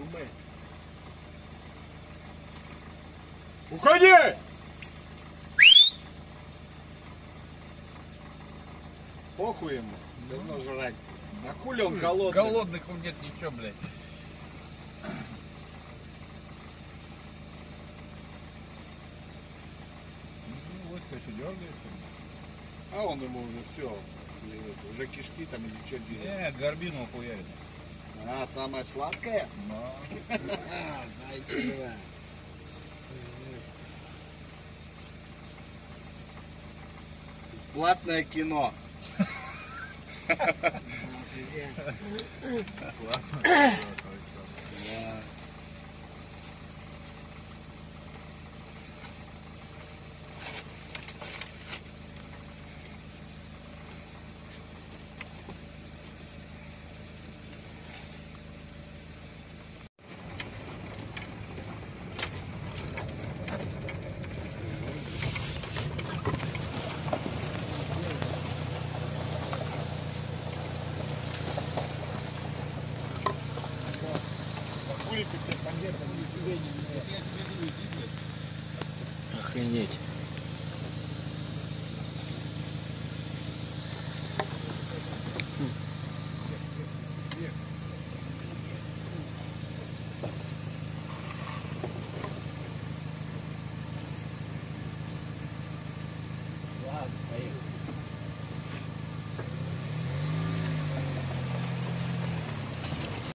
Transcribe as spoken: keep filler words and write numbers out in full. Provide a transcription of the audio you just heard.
самец. Уходи! Похуй ему, все равно жрать. А хули он голодный? Голодных он нет ничего, блядь. Ну, Оська еще дергается. А он ему уже все, уже кишки там или что делает? Нет, горбину хуярит. А, самое сладкое? Да. Знаете ли вы? Бесплатное кино. Ладно.